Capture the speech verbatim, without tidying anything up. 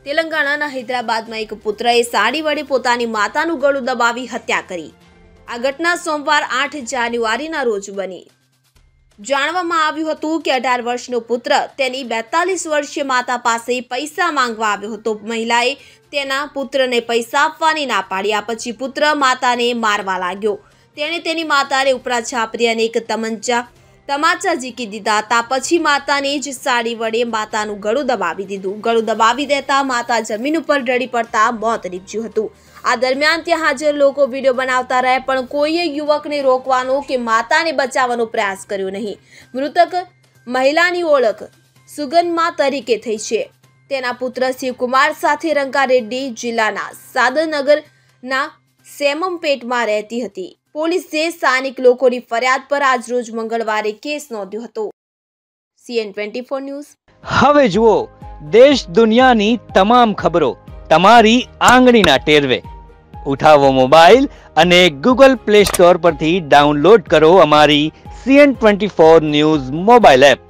તેલંગાણાના હૈદરાબાદમાં એક પુત્રએ સાડી વડે પોતાની માતાનું ગળું દબાવી હત્યા કરી। આ ઘટના સોમવાર આઠ જાન્યુઆરીના રોજ બની। જાણવામાં આવ્યું હતું કે અઢાર વર્ષનો પુત્ર તેની બેતાલીસ વર્ષીય માતા પાસે પૈસા માંગવા આવ્યો હતો। મહિલાએ તેના પુત્રને પૈસા આપવાની ના પાડી। આ પછી પુત્ર માતાને મારવા લાગ્યો। તેણે તેની માતાને ઉપરા છાપરી અને એક તમંચા તમાચા ઝીકી દીધા હતા। પછી માતાને જ સાડી વડે માતાનું ગળું દબાવી દીધું। ગળું દબાવી દેતા માતા જમીન ઉપર ઢળી પડતા મોત નીપજ્યું હતું। આ દરમિયાન ત્યાં હાજર લોકો વિડીયો બનાવતા રહ્યા, પણ કોઈએ યુવકને રોકવાનો કે માતાને બચાવવાનો પ્રયાસ કર્યો નહીં। મૃતક મહિલાની ઓળખ સુગન્મા તરીકે થઈ છે। તેના પુત્ર શિવકુમાર સાથે રંગારેડ્ડી જિલ્લાના સાદનગરના સેમમપેટમાં રહેતી હતી। પોલીસે સ્થાનિક લોકોની ફરિયાદ પર આજરોજ મંગળવારે કેસ નોંધ્યો હતો। CN twenty four news. હવે જુઓ દેશ દુનિયાની તમામ ખબરો તમારી આંગળીના ટેરવે। ઉઠાવો મોબાઈલ અને ગૂગલ પ્લે સ્ટોર પરથી ડાઉનલોડ કરો અમારી CN twenty four news mobile app.